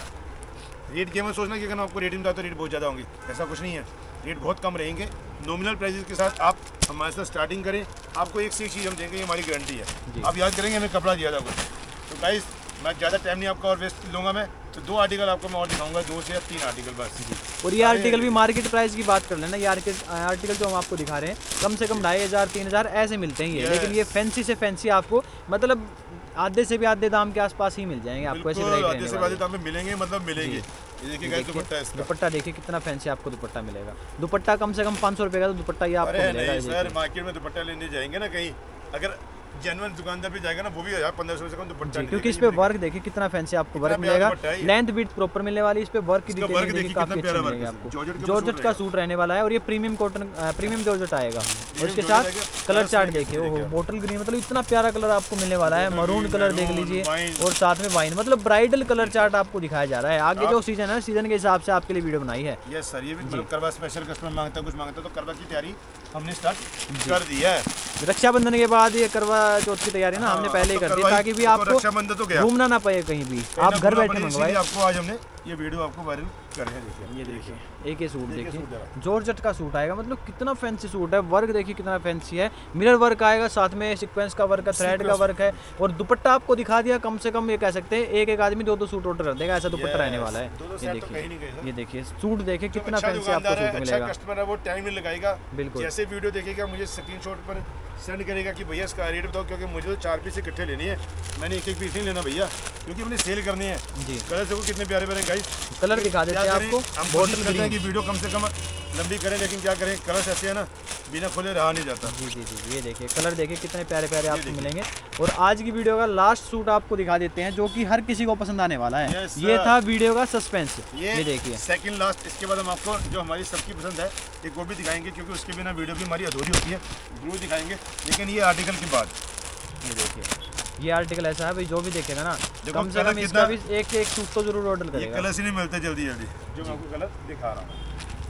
Rate के में सोचना कि अगर आपको रेटिंग बताओ तो रेट बहुत ज़्यादा होंगे, ऐसा कुछ नहीं है, रेट बहुत कम रहेंगे। नॉमिनल प्राइसेस के साथ आप हमारे साथ स्टार्टिंग करें, आपको एक से एक चीज़ हम देंगे, ये हमारी गारंटी है। आप याद करेंगे हमें कपड़ा दिया था कुछ, तो गाइस मैं ज़्यादा टाइम नहीं आपका और वेस्ट लूँगा मैं, तो दो आर्टिकल आपको मैं और दिखाऊंगा, दो से या तीन आर्टिकल बस। और ये आर्टिकल भी मार्केट प्राइस की बात कर लेना, ये आर्टिकल जो हम आपको दिखा रहे हैं कम से कम ढाई हज़ार तीन हज़ार ऐसे मिलते हैं ये, लेकिन ये फैंसी से फैंसी आपको मतलब आधे से भी आधे दाम के आसपास ही मिल जाएंगे आपको, ऐसे आधे से आधे दाम में मिलेंगे, मतलब मिलेंगे। ये देखिए गाइस दुपट्टा इसका, दुपट्टा देखिए कितना फैंसी आपको दुपट्टा मिलेगा। दुपट्टा कम से कम पाँच सौ रुपये का तो दुपट्टा ये आपको मिलेगा। सर मार्केट में दुपट्टा लेने जाएंगे ना कहीं, अगर जेन्युइन दुकानदार पे जाएगा ना वो भी हजार पंद्रह सौ से कम दुपट्टा, क्योंकि इस पे वर्क देखिए कितना फैंसी आपको वर्क मिलेगा, लेंथ विड्थ प्रॉपर मिलने वाली, इस पे वर्क की डिटेलिंग देखिए काफी अच्छी मिलेगी आपको। जॉर्जेट का सूट रहने वाला है और ये प्रीमियम कॉटन प्रीमियम जॉर्जेट आएगा। और इसके साथ कलर चार्ट देखिए, ओहो बोटल ग्रीन, मतलब इतना प्यारा कलर आपको मिलने वाला है। मरून कलर देख लीजिए और साथ में वाइन, मतलब ब्राइडल कलर चार्ट आपको दिखाया जा रहा है। आगे जो सीजन है, सीजन के हिसाब से आपके लिए वीडियो बनाई है। यस सर, ये भी मतलब करवा स्पेशल कस्टमर मांगता है, कुछ मांगता है तो करवा की तैयारी हमने स्टार्ट कर दी है। रक्षाबंधन के बाद ये करवा चौथ की तैयारी ना हमने पहले ही कर दी, ताकि भी आपको घूमना ना पड़े कहीं भी, आप घर बैठे मंगवाए। आपको आज हमने ये वीडियो आपको वायरल कर रहे हैं, देखिए ये देखिए एक ही सूट देखिए, जॉर्जेट का सूट आएगा, मतलब कितना फैंसी सूट है। वर्क देखिए कितना फैंसी है, मिरर वर्क आएगा, साथ में सीक्वेंस का वर्क है, थ्रेड का वर्क है, और दुपट्टा आपको दिखा दिया। कम से कम ये कह सकते हैं एक एक आदमी दो दो सूट ऑर्डर कर देगा, ऐसा दुपट्टा रहने वाला है। ये देखिए ये देखिए सूट देखिए कितना फैंसी आपको सूट मिलेगा। कस्टमर है वो टाइम नहीं लगाएगा, बिल्कुल जैसे वीडियो देखेगा मुझे स्क्रीनशॉट पर सेंड करेगा कि भैया इसका रेट बताओ, क्योंकि मुझे तो चार पीस इकट्ठे लेनी है, मैंने एक एक पीस नहीं लेना भैया, क्योंकि हमने सेल करनी है जी। कलर देखो कितने प्यारे प्यारे गाइस, कलर दिखा देते हैं आपको। हम कोशिश करते हैं कि वीडियो कम से कम लंबी करें, लेकिन क्या करें कलर्स ऐसे है ना, बिना खोले रहा नहीं जाता। जी जी जी, ये देखिए कलर देखिए कितने प्यारे प्यारे आपको मिलेंगे। और आज की वीडियो का लास्ट सूट आपको दिखा देते हैं, जो कि हर किसी को पसंद आने वाला है। ये था वीडियो का सस्पेंस, ये देखिए सेकंड लास्ट। इसके बाद हम आपको जो हमारी सबकी पसंद है एक वो भी दिखाएंगे, क्योंकि उसके बिना वीडियो भी हमारी अधूरी होती है, जरूर दिखाएंगे। लेकिन ये आर्टिकल के बाद ये देखिए, ये आर्टिकल ऐसा है भाई, जो भी देखेगा ना कम से कम इसका भी एक एक सूट तो जरूर ऑर्डर करेगा। कलर से नहीं मिलते जल्दी जल्दी, जो मैं आपको कलर दिखा रहा हूँ।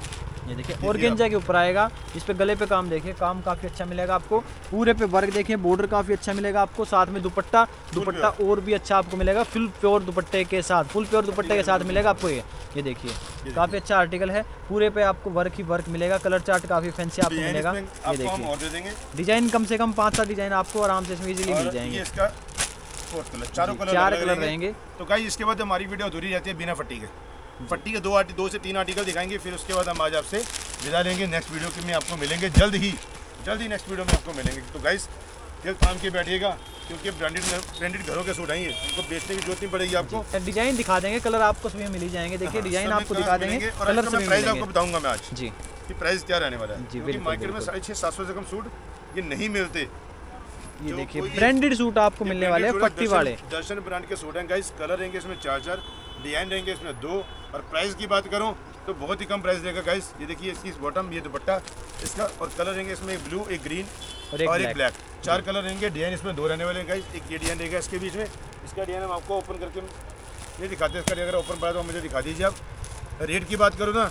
ये देखिए ऑर्गेन्जा के ऊपर आएगा, इस पे गले पे काम देखिए, काम काफ़ी अच्छा मिलेगा आपको। पूरे पे वर्क देखिए, बॉर्डर काफ़ी अच्छा मिलेगा आपको, साथ में दुपट्टा दुपट्टा और भी अच्छा आपको मिलेगा, फुल प्योर दुपट्टे के साथ, फुल प्योर दुपट्टे के साथ मिलेगा आपको। ये ये देखिए काफ़ी अच्छा आर्टिकल है, पूरे पे आपको वर्क ही वर्क मिलेगा। कलर चार्ट काफ़ी फैंसी आपको मिलेगा। ये देखिए डिजाइन कम से कम पाँच सात डिजाइन आपको आराम से इसमें इजीली मिल जाएंगे। चारों कलर चार कलर रहेंगे। तो गाइस इसके बाद हमारी वीडियो अधूरी रहती है बिना फट्टी के। फट्टी के दो आर्टी दो से तीन आर्टिकल दिखाएंगे, फिर उसके बाद हम आज आपसे विदा लेंगे। नेक्स्ट वीडियो में आपको मिलेंगे जल्द ही, जल्द ही नेक्स्ट वीडियो में आपको मिलेंगे। तो गाइस दिल थाम के बैठिएगा, क्योंकि ब्रांडेड ब्रांडेड घरों के सूट हैं ये, इनको बेचने की जरूरत नहीं पड़ेगी आपको। डिजाइन दिखा देंगे, कलर आपको सभी मिल ही जाएंगे। देखिए डिजाइन हाँ, आपको दिखा देंगे, कलर सभी प्राइस आपको बताऊंगा मैं आज जी कि प्राइस क्या रहने वाला है, जी, क्योंकि बिल्कुल, मार्केट में साढ़े छः सात सौ से कम सूट ये नहीं मिलते। ये देखिए ब्रांडेड सूट आपको मिलने वाले हैं, पट्टी वाले दर्शन ब्रांड के सूट हैं गाइस। कलर रहेंगे इसमें चार चार, डिजाइन रहेंगे इसमें दो, और प्राइस की बात करूं तो बहुत ही कम प्राइस रहेगा गाइस। ये देखिए इसकी बॉटम, ये दुपट्टा इसका, और कलर रहेंगे इसमें एक ब्लू, एक ग्रीन और एक, और एक ब्लैक, चार कलर रहेंगे। डिजाइन इसमें दो रहने वाले हैं गाइस। एक ये डिजाइन रहेगा इसके बीच में, इसका डिजाइन हम आपको ओपन करके ये दिखाते हैं। इसका अगर ओपन पड़ा तो मुझे दिखा दीजिए आप। रेट की बात करूँ ना,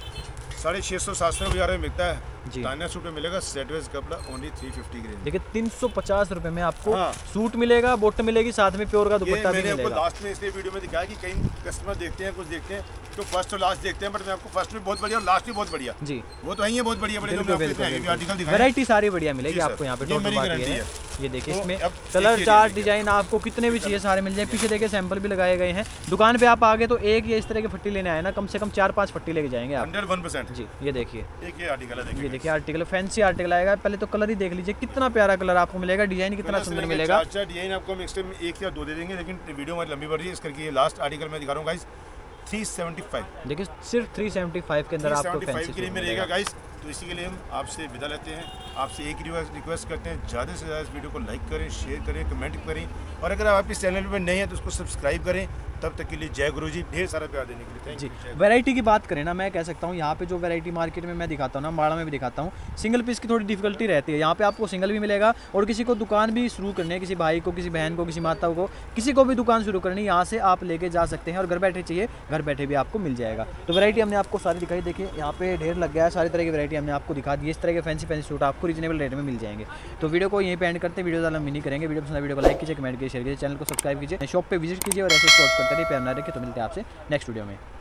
साढ़े छः सौ सात सौ बाजार में मिलता है, तानिया सूट में मिलेगा सेट वाइज कपड़ा ओनली थ्री फिफ्टी की रेंज। देखिए तीन सौ पचास रुपए में आपको हाँ। सूट मिलेगा, बॉटम मिलेगी, साथ में प्योर का दुपट्टा भी मैंने मिलेगा। आपको लास्ट में इसलिए वीडियो में दिखाया कि कई कस्टमर देखते हैं, कुछ देखते हैं तो फर्स्ट और लास्ट देखते हैं, बट मैं आपको फर्स्ट भी बहुत बढ़िया और लास्ट भी बहुत बढ़िया जी, वो तो है बहुत बढ़िया बढ़िया आर्टिकल दिखाएं। वैरायटी सारी बढ़िया मिलेगी आपको यहाँ पे। टोटल बात ये है, ये देखिए तो इसमें अब कलर एक चार्ट ये डिजाइन आपको कितने भी चाहिए सारे मिल जाए। पीछे देखिए सैंपल भी लगाए गए हैं। दुकान पे आप आगे तो एक या इस तरह की फट्टी लेने आए ना, कम से कम चार पांच फट्टी लेके जाएंगे आप। हंड्रेड वन परसेंट जी ये देखिए, एक ये आर्टिकल है, ये देखिए आर्टिकल, फैंसी आर्टिकल आएगा। पहले तो कलर ही देख लीजिए, कितना प्यारा कलर आपको मिलेगा, डिजाइन कितना सुंदर मिलेगा। चार डिजाइन आपको हम एक्स्ट्रा में एक या दो दे देंगे, लेकिन वीडियो हमारी लंबी बढ़ रही है इस करके ये लास्ट आर्टिकल मैं दिखा रहा हूँ गाइस थ्री सेवेंटी फाइव। देखिए सिर्फ थ्री सेवेंटी फाइव के अंदर आपको फैंसी के लिए में रहेगा गाइस। तो इसी के लिए हम आपसे विदा लेते हैं, आपसे एक रिक्वेस्ट करते हैं, ज़्यादा से ज़्यादा इस वीडियो को लाइक करें, शेयर करें, कमेंट करें, और अगर आप इस चैनल पर नए हैं तो उसको सब्सक्राइब करें। तब तक के लिए जय गुरु जी, ढेर सारा प्यार देने के लिए थैंक जी। यू। वैरायटी की बात करें ना, मैं कह सकता हूँ यहाँ पे जो वैरायटी मार्केट में मैं दिखाता हूँ ना, अम्बाड़ा में भी दिखाता हूँ, सिंगल पीस की थोड़ी डिफिकल्टी रहती है। यहाँ पे आपको सिंगल भी मिलेगा, और किसी को दुकान भी शुरू करनी है, किसी भाई को, किसी बहन को, किसी माता को, किसी को भी दुकान शुरू करनी है, यहाँ से आप लेके जा सकते हैं, और घर बैठे चाहिए घर बैठे भी आपको मिल जाएगा। तो वैरायटी हमने आपको सारी दिखाई। देखिए यहाँ पे ढेर लग गया है, सारी तरह की वैरायटी हमने आपको दिखा दी। इस तरह के फैंसी फैंसी सूट आपको रीजनेबल रेट में मिल जाएंगे। तो वीडियो को यहीं पे एंड करते हैं, वीडियो ज़्यादा मिनी करेंगे। वीडियो पसंद वीडियो को लाइक कीजिए, कमेंट कीजिए, शेयर कीजिए, चैनल को सब्सक्राइब कीजिए, शॉप पे विजिट कीजिए, और ऐसे सपोर्ट करते रहिए, प्यार ना रखिए। तो मिलते हैं आपसे नेक्स्ट वीडियो में।